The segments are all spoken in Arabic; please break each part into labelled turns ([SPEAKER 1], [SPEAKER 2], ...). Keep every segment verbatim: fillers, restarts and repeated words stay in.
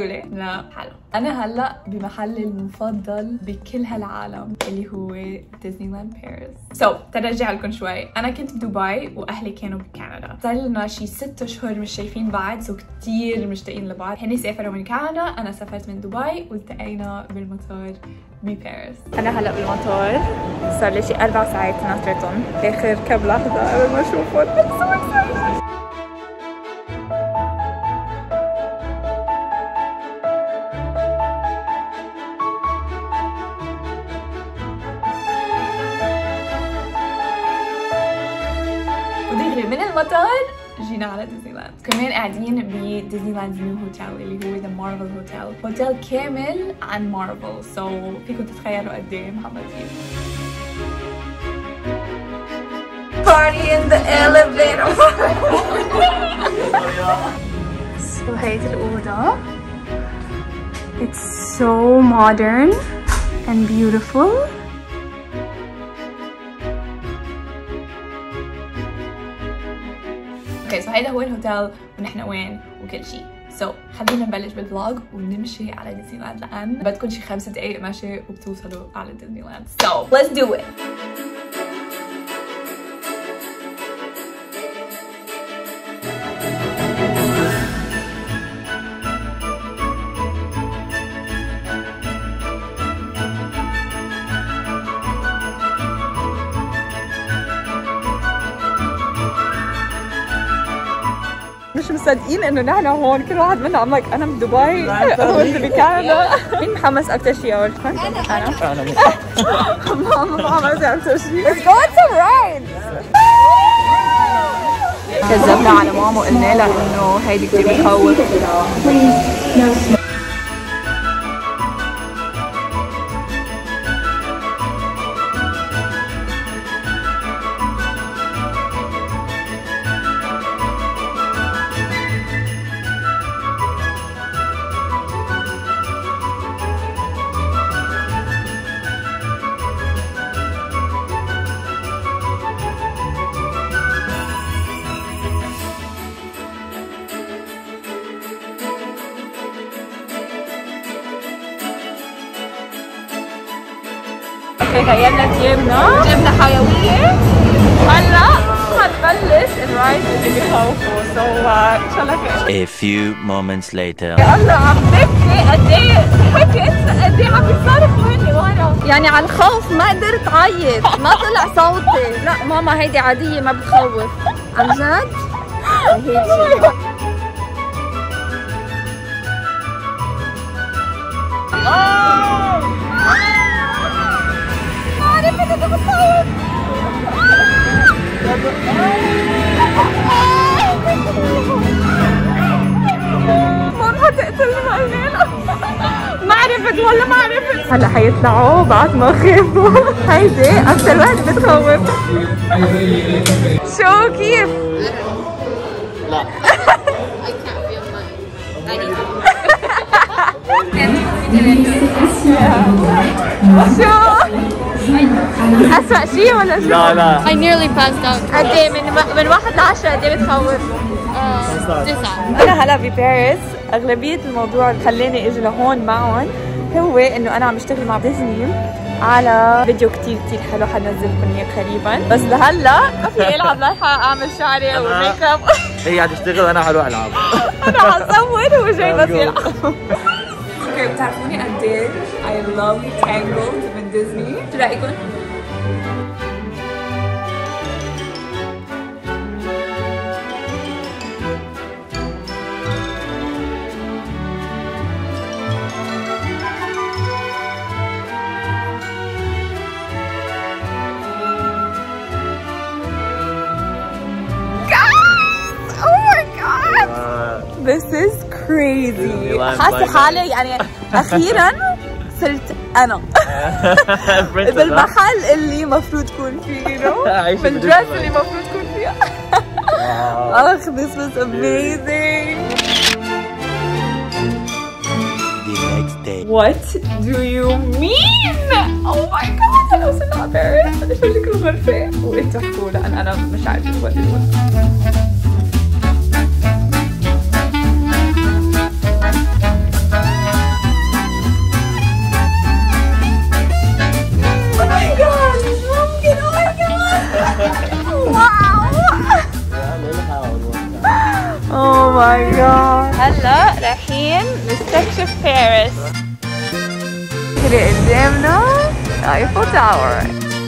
[SPEAKER 1] لي؟ لا حلو. أنا هلا بمحلي المفضل بكل هالعالم اللي هو ديزني لاند باريس. سو so, ترجع لكم شوي، أنا كنت بدبي وأهلي كانوا بكندا، صار لنا شي ست أشهر مش شايفين بعض، سو كتير مشتاقين لبعض. هني سافروا من كندا، أنا سافرت من دبي والتقينا بالمطار بباريس. أنا هلا بالمطار، صار لي شي أربع ساعات ناطرتهم، آخر كم لحظة قبل ما أشوفهم. من المطار جينا على ديزني لاند. كمان قاعدين بديزني لاند فيو هوتيل اللي هو ذا مارفل هوتيل، هوتيل كامل عن مارفل، سو so, فيكم تتخيلوا قد ايه محمدين. Party in the elevator. So هيدي الأوضة. It's so modern and beautiful. اوكي سو هيدا هو الهوتيل ونحن وين وكل شيء. سو so, خلينا نبلش بالفلوج ونمشي على ديزني لاند لان بدكم شي خمس دقايق ماشي وبتوصلوا على ديزني لاند. سو so, let's do it. مش مصدقين انه نحن هون، كل واحد منا عم لك انا بدبي هون بكندا. مين متحمس اكثر شيء اول شيء؟ انا انا انا ماما متحمسه اكثر شيء. Let's go on some rides. كذبنا على ماما وقلنا لها انه هيدي كثير بتخوف. غيرنا ثيابنا، جبنا حيوية، هلا حنبلش الرايد اللي بخوفوا، سو ان شاء الله خير.
[SPEAKER 2] A few moments later.
[SPEAKER 1] يلا عم ببكي قد ايه حكت قد ايه عم بيصرخوا هني ورا، يعني على الخوف ما قدرت اعيط، ما طلع صوتي. لا ماما هيدي عادية ما بتخوف، عن جد؟ هيك شيء. ماما حتقتلنا قلنا ما عرفت والله ما عرفت. هلا حيطلعوا بعد ما خافوا. هيدي اكثر وحده بتخوف. شو كيف؟ لا شو؟ أسوأ شيء ولا شو؟
[SPEAKER 2] لا لا
[SPEAKER 3] I nearly passed out.
[SPEAKER 1] قد ايه من من واحد لعشرة قد ايه بتخوف؟
[SPEAKER 3] تسعة.
[SPEAKER 1] أنا هلا بباريس، أغلبية الموضوع اللي خلاني أجي لهون معهم هو إنه أنا عم بشتغل مع ديزني على فيديو كتير كتير حلو حنزلكم إياه قريبا، بس لهلا ما في ألعب، لايحة أعمل شعري وميك اب.
[SPEAKER 2] هي عم تشتغل وأنا حروح ألعب.
[SPEAKER 1] أنا حصور هو جاي بس يلعب. اوكي بتعرفوني قد ايه I love Tangled من ديزني؟ شو رأيكم؟ This is crazy. حاسة حالي يعني أخيراً صرت أنا بالمحل اللي مفروض تكون فيه، بالدرس اللي مفروض تكون فيها. أخ this was amazing.
[SPEAKER 2] The next day.
[SPEAKER 1] What do you mean? Oh my god أنا وصلنا على باريس. قديش شكل الغرفة وأنتوا احكوا لأن أنا مش عارفة شو بدي أقول. ماي جاد. هلا رايحين نستكشف باريس. اللي قدامنا ايفل تاور.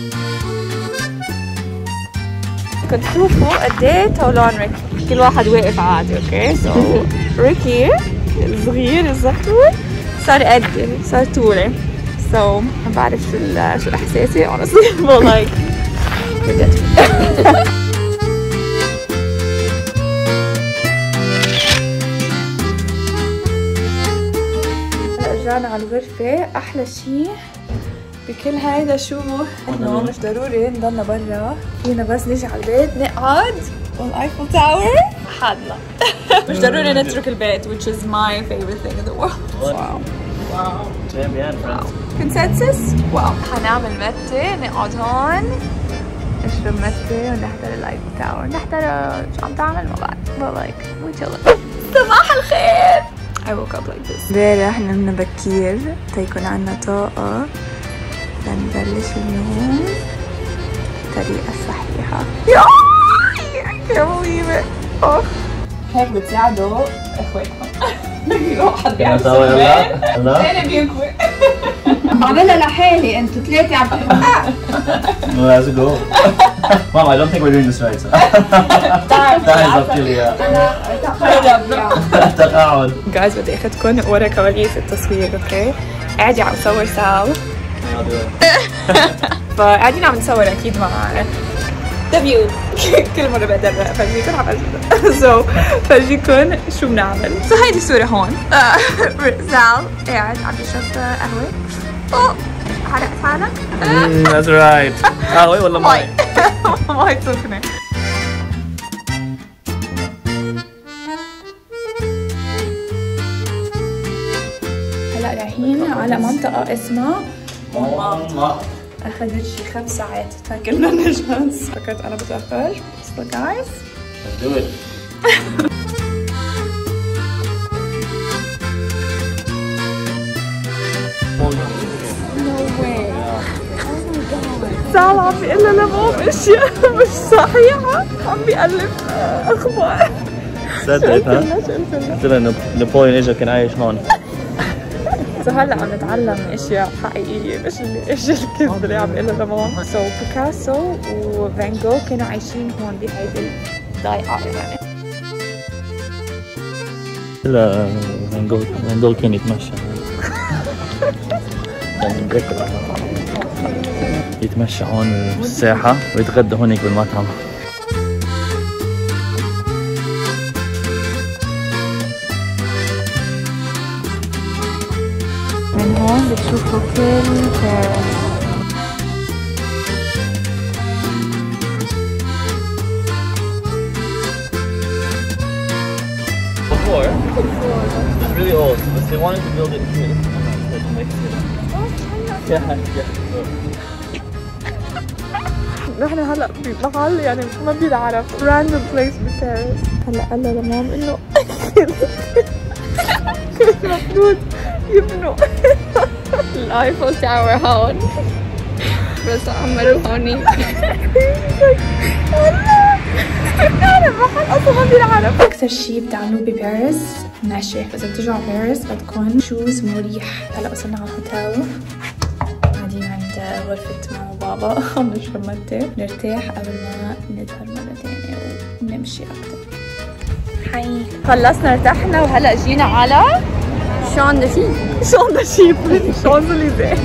[SPEAKER 1] كنت تشوفوا قد ايه طولان ريكي، كل واحد واقف عادي. اوكي سو ريكي الصغير الزحتور صار قدي، صار طولي. سو ما بعرف شو شو احساسي honestly but like رجعنا على الغرفة. أحلى شي بكل هيدا شو إنه مش ضروري نضلنا برا، فينا بس نيجي على البيت نقعد والأيفل تاور حدنا. مش ضروري نترك البيت which is my favorite thing in the world. واو واو واو كونسنسس. واو حنعمل متة، نقعد هون نشرب متة ونحضر اللايف تاور. نحضر شو عم تعمل ما بعرف but like we chillin'. صباح الخير. I woke up like this. امبارح نمنا بكير تيكون عنا طاقة لنبلش النوم بالطريقة الصحيحة. يا بغيبة اخ هيك بتساعدوا اخواتهم. واحد بيعمل سوبرمان الثاني بينكوي. بعملها لحالي، انتوا ثلاثة عم تعملوا.
[SPEAKER 2] Let's go. Mom, I don't think we're doing this right. تعالي ظبطي لي تقاعد.
[SPEAKER 1] جايز بدي اخذكم ورا كواليس التصوير. اوكي قاعدة عم نصور سوا. فقاعدين عم نصور اكيد مع دبيو. كل مرة بقدر افرجيكم عم اجيبها. سو فرجيكم شو بنعمل. سو هيدي الصورة هون. زال قاعد عم يشرب قهوة. اوه حرقت حالك؟
[SPEAKER 2] That's right. قهوة ولا مي؟
[SPEAKER 1] مي سخنة. هلا رايحين على منطقة اسمها مونمارتر. أخذت شي خمس ساعات تاكلنا نجهز. فكرت أنا بتأخر. So guys
[SPEAKER 2] Let's do it.
[SPEAKER 1] No way. زعل عم بيقول لنا مام اشياء مش صحيحة، عم بيألف اخبار.
[SPEAKER 2] صدقت ها؟ قلت لها نابليون اجى كان عايش هون.
[SPEAKER 1] سو هلا عم نتعلم اشياء حقيقية مش ايش الكذب اللي عم بيقول لنا مام. سو بيكاسو وفان جوغ كانوا عايشين هون بهيدي الضيعة يعني.
[SPEAKER 2] لا فان جوغ فان جوغ كان يتمشى. كان بياكل يتمشى هون بالساحة ويتغدى هونيك بالمطعم.
[SPEAKER 1] من هون بتشوفوا كل باريس.
[SPEAKER 2] Before, it's really old, but they wanted to build it here. Yeah, yeah.
[SPEAKER 1] نحن هلا بمحل يعني ما بينعرف random place بباريس. هلا قال لها لمام انه المفروض يبنوا الايفل تاور هون بس عملوا هوني. والله بنعرف محل اصلا ما بينعرف. اكثر شيء بتعملوه بباريس مشي. اذا بتجوا على باريس بدكم شوز مريح. هلا وصلنا على الهوتيل، قاعدين عند غرفة ماما وبابا عم نشرب متة نرتاح قبل ما نذهب مرة ثانية ونمشي أكثر. حي خلصنا ارتحنا وهلا جينا على شون دو شيب. شون دو شيب شانزليزيه.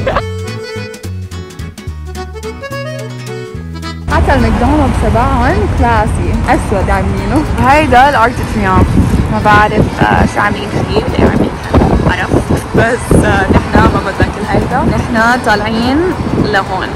[SPEAKER 1] حتى الماكدونالدز تبعهم كلاسي اسود عاملينه. هيدا الارتيفيان ما بعرف شو عاملين فيه ولا عاملين عرف بس نحن ما بدنا كل هيدا. نحن طالعين لهون.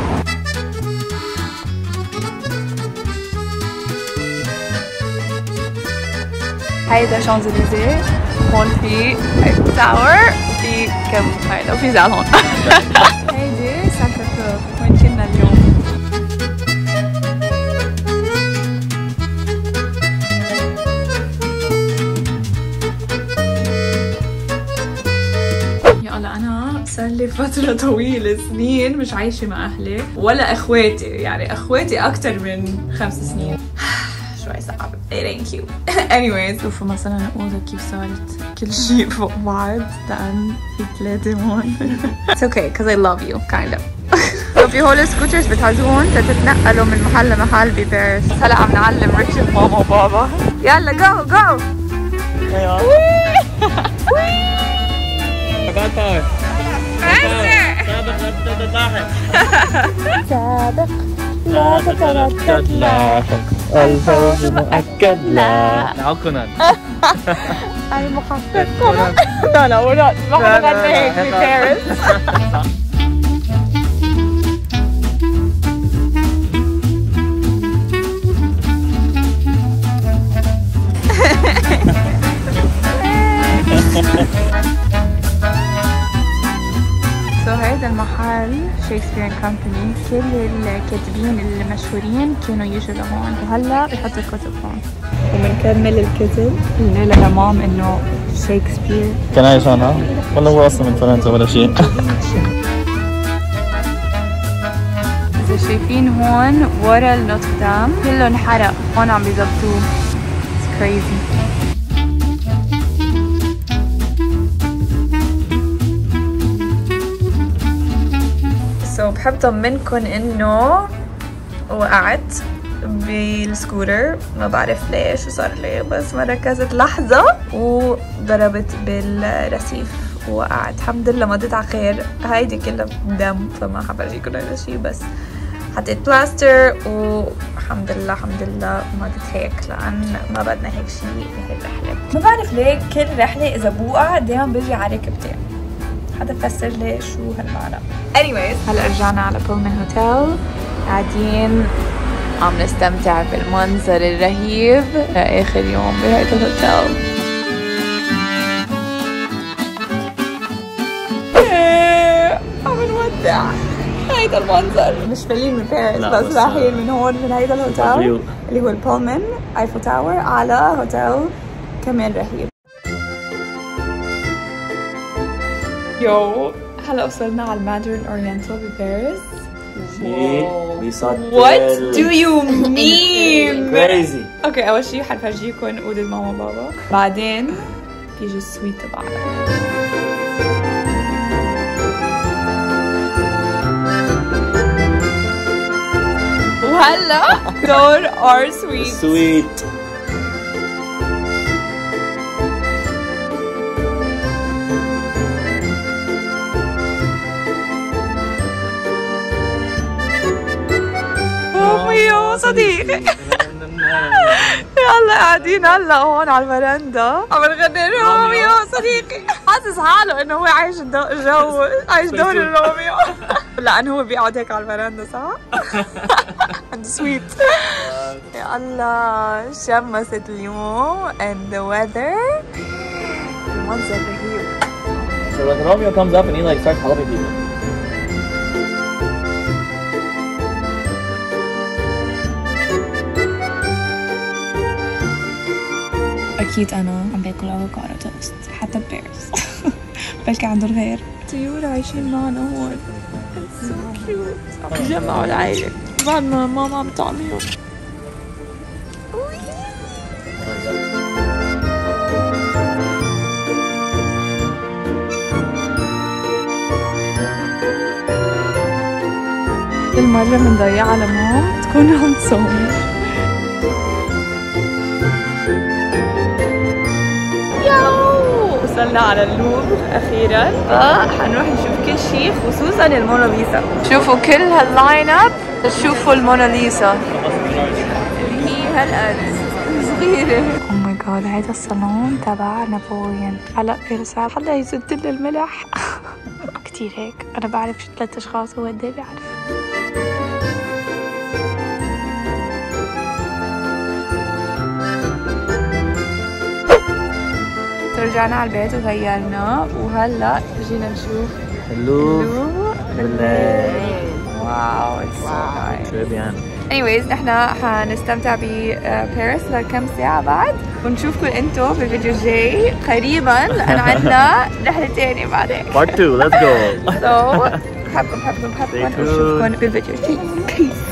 [SPEAKER 1] هيدا شانزليزيه، هون في ايفل تاور وفي كم هيدا وفي زال هون. هيدي ساكا وين كنا اليوم. صار لي فترة طويلة سنين مش عايشة مع أهلي ولا إخواتي، يعني إخواتي أكتر من خمس سنين. شوي صعب. It ain't cute. Anyways شوفوا مثلا الأوضة كيف صارت كل شيء فوق بعض لأن في ثلاثة هون. It's okay because I love you kind of. لو في هول السكوترز بتعزون تتنقلوا من محل لمحل بباريس. هلا عم نعلم ركض ماما وبابا. يلا جو جو.
[SPEAKER 3] سابق لا تتردد لاحق الفوز مؤكد لا
[SPEAKER 2] عقنا
[SPEAKER 1] أي محقق كونان. لا لا ولا ما حنغني هيك في باريس. سو هيدا المحل شيكسبير كومباني، كل الكاتبين المشهورين كانوا يجوا لهون وهلا بحطوا الكتب هون. وبنكمل الكتب الليلة لمام انه شيكسبير
[SPEAKER 2] كان عايش هنا ولا هو اصلا من فرنسا ولا شيء؟
[SPEAKER 1] إذا شايفين هون ورا النوتردام كله انحرق، هون عم بيظبطوه. It's crazy. سو بحب طمنكم انه وقعت بالسكوتر، ما بعرف ليش وصار لي، بس ما ركزت لحظة وضربت بالرصيف ووقعت. الحمد لله مضيت على خير. هيدي كلها دم فما حفرجيكم هذا الشيء، بس حطيت بلاستر والحمد لله الحمد لله مضيت هيك، لأن ما بدنا هيك شيء بهي الرحلة. ما بعرف ليه كل رحلة إذا بوقع دايما بيجي على ركبتين. حدا فسر لي شو هالمعنى. anyways هلا رجعنا على بولمان هوتيل، قاعدين عم نستمتع بالمنظر الرهيب لآخر يوم بهيدا الهوتيل. عم نودع هيدا المنظر. مش فايلين من باريس بس رايحين من هون من هيدا الهوتيل اللي هو البولمان ايفل تاور على هوتيل كمان رهيب. يو هلا وصلنا على الماندرين اورينتال بباريس. What do you mean?
[SPEAKER 2] Crazy.
[SPEAKER 1] اوكي اول شيء حنفرجيكم اوضة ماما وبابا، بعدين بيجي السويت تبعنا. وهلا دور our suite.
[SPEAKER 2] Sweet.
[SPEAKER 1] روميو صديقي. يلا قاعدين هلا هون على الفرندا عم نغني روميو صديقي. حاسس حاله انه هو عايش الجو، عايش دور الروميو. لان هو بيقعد هيك على الفرندا صح؟ عند سويت. يا الله شمست اليوم and the weather. المنظر رهيب.
[SPEAKER 2] So when Romeo comes up and he like starts helping people.
[SPEAKER 1] أكيد أنا عم باكل أفوكادو توست حتى بباريس. بلكي عندهم غير. طيور عايشين معنا هون. so cute. عم يجمعوا العائلة بعد ما ماما عم تعميهم. كل مرة بنضيعها لمام تكون عم تصور. وصلنا على اللوفر اخيرا، فحنروح نشوف كل شيء خصوصا الموناليزا. شوفوا كل هاللاين اب، شوفوا الموناليزا اللي هي هالقد صغيره. او ماي جاد هيدا الصالون تبع نابليون. هلا بيرسال حدا يزد لي الملح. كثير هيك، انا بعرف شو ثلاث اشخاص هو قد ايه بيعرف. رجعنا على البيت وغيرنا وهلا جينا نشوف
[SPEAKER 2] اللوفر
[SPEAKER 1] بالليل. واو اتس سو نايس. anyways نحن حنستمتع بباريس لكم ساعة بعد، ونشوفكم انتم بالفيديو الجاي قريبا لأن عندنا رحلة تانية بعدين.
[SPEAKER 2] part two let's go.
[SPEAKER 1] so بحبكم بحبكم بحبكم ونشوفكم بالفيديو الجاي. peace.